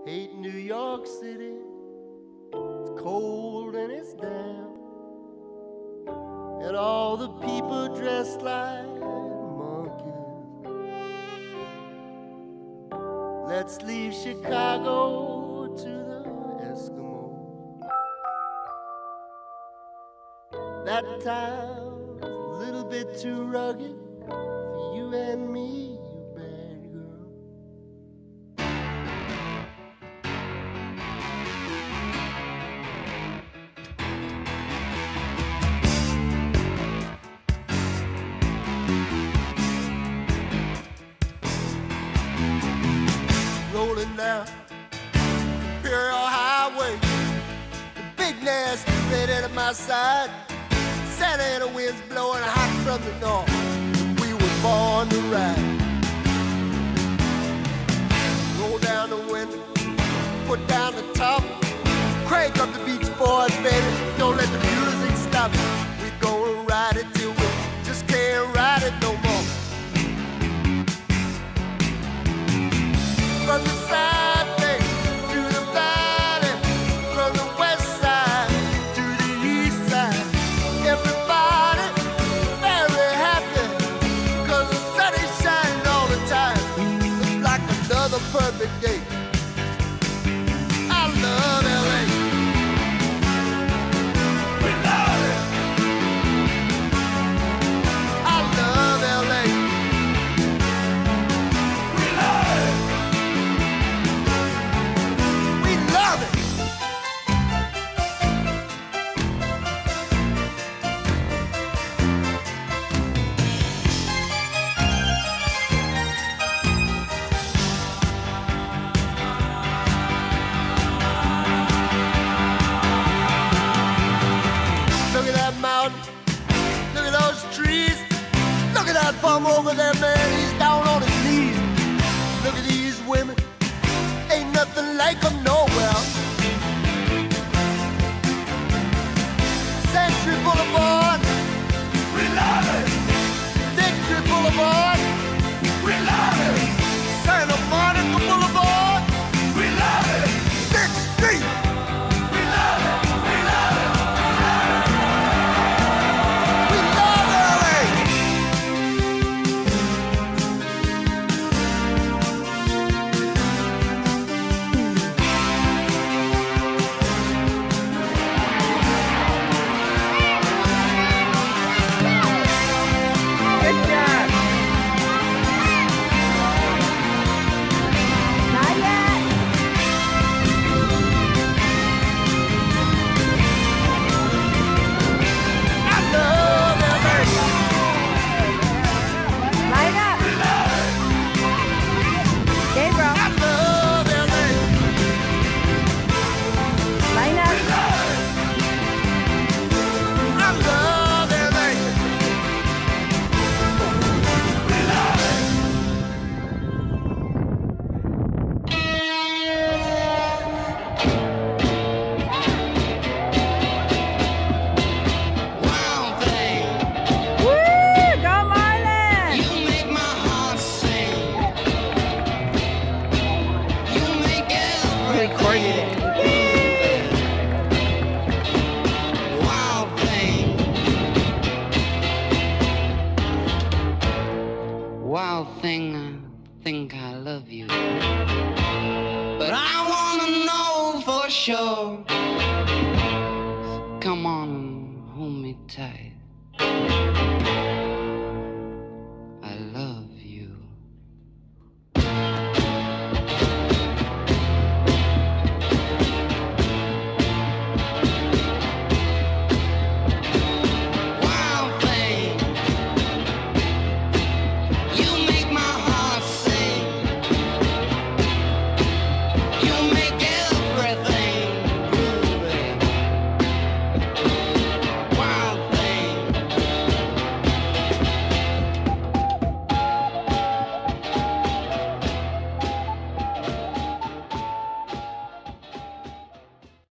Hate New York City. It's cold and it's damp, and all the people dressed like monkeys. Let's leave Chicago to the Eskimos. That town's a little bit too rugged for you and me, you bad girl. Rolling down Imperial Highway, the big nasty redhead at my side. Santa Ana winds blowing hot from the north. We were born to ride. Roll down the window, put down the top, crank up the Beach Boys, baby. Don't let the music stop. We gonna ride it till we just can't ride it no more. From the side bay to the valley, from the west side to the east side, everybody very happy, 'cause the sun is shining all the time. It's like another perfect day. I love LA. We love it. I love LA. We love it. We love it. Look at that mountain. Look at those trees. Look at that bum over there, man. He's down on his knees. Look at these women. Ain't nothing like them nowhere. Century Boulevard. We love it. Victory Boulevard. We love it. Santa Monica Boulevard. We love it. 6th Street. We love it. We love it. We love LA. Good job. Not yet. I love LA. Line up. Okay, bro. I love LA. Line up. I love LA. Wild thing, Woo! Go Marlins! you make my heart sing. You make Recorded it. wild thing. Wild thing, I think I love you. But I wanna know for sure. Come on and hold me tight.